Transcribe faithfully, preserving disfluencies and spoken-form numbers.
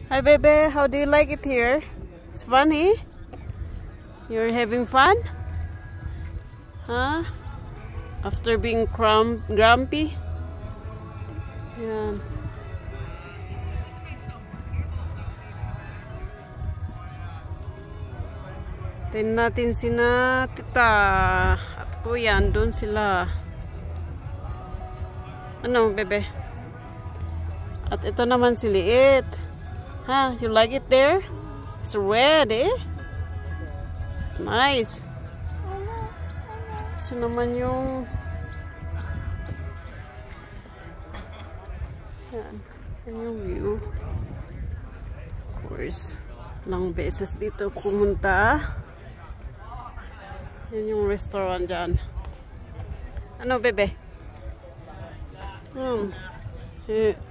Hi, baby. How do you like it here? It's funny. You're having fun? Huh? After being crum grumpy? Yan. Tingnan natin sina tita at kuya. Doon sila. Ano, bebe? At ito naman si Liit. Huh? You like it there? It's red, eh? It's nice. Ito naman yung... Yan. Yan yung view. Of course. Ilang beses dito pumunta. Yan yung restaurant dyan. Ano, bebe? Hmm. Eh.